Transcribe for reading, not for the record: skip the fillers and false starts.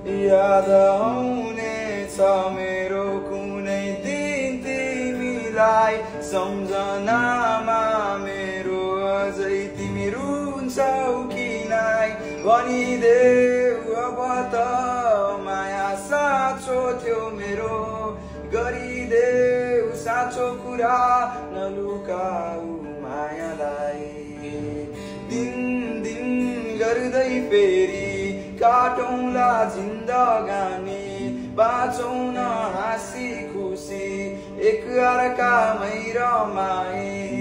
याद आउनेछ मेरो कुनै दिन तिमीलाई सम्झनामा मेरो अझै तिमी रुन्छौ किन भनिदेऊ अब त माया साँचो थियो मेरो गरिदेऊ साँचो कुरा नलुकाऊ मायालाई दिन दिन गर्दै फेरि काटौँला जिन्दगानी बाँचौँ न हाँसी खुसी एक अर्कामै रमाई